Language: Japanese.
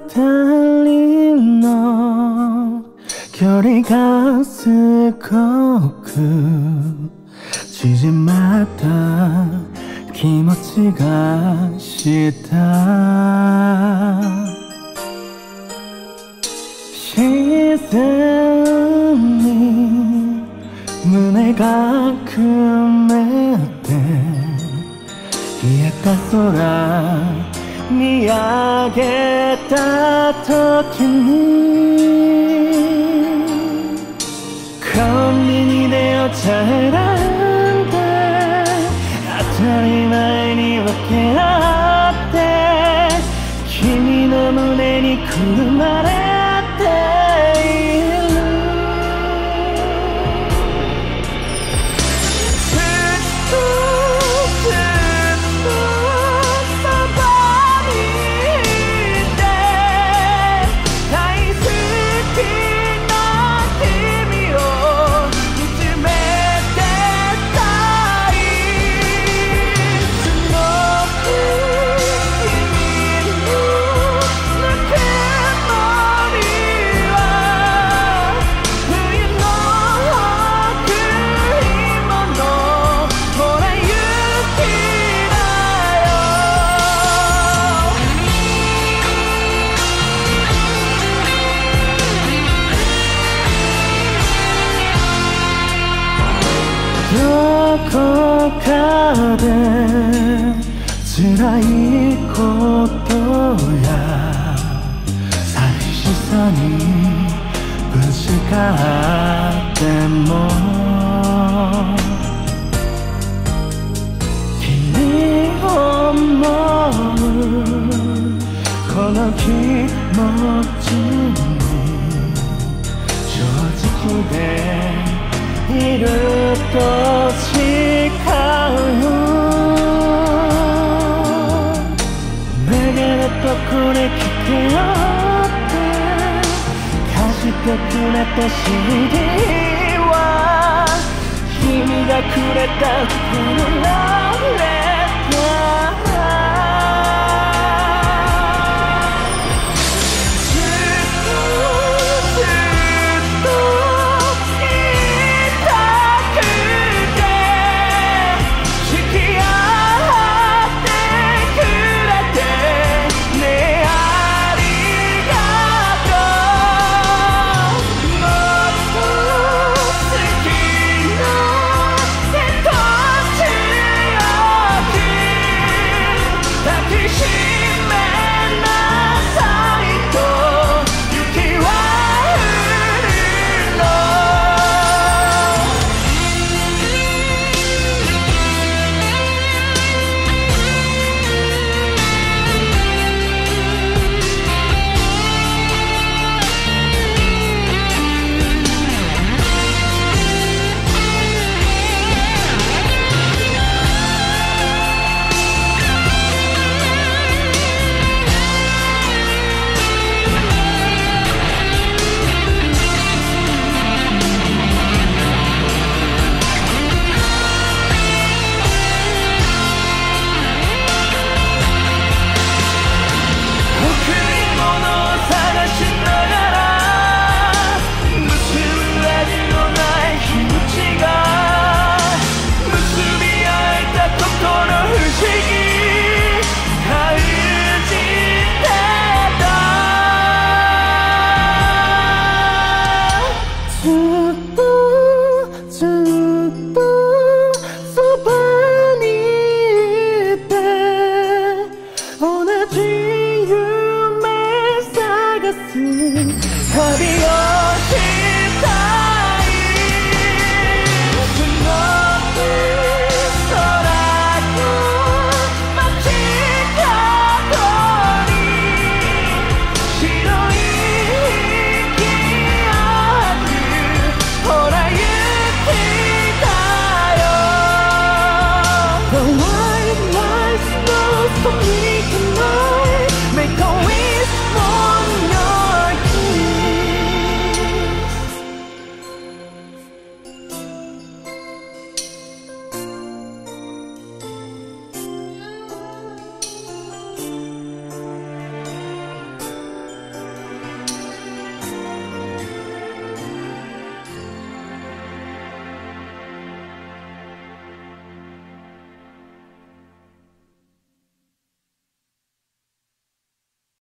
人の距離がすごく縮まった気持ちがした自然に胸がくめて冷えた空見上げた時にコンビニでお茶選んで当たり前に分け合って君の胸にくるまれているずっとずっとそばにいて大好きな君を見つめてたいすごく君のぬくもりは冬の贈り物ほら雪だよどこかで辛いことや寂しさにぶつかっても君を思うこの気持ちに正直でいると誓うめげるとこれ聞けよって貸してくれた CD は君がくれたこの